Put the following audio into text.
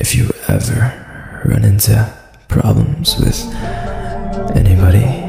if you ever run into problems with anybody,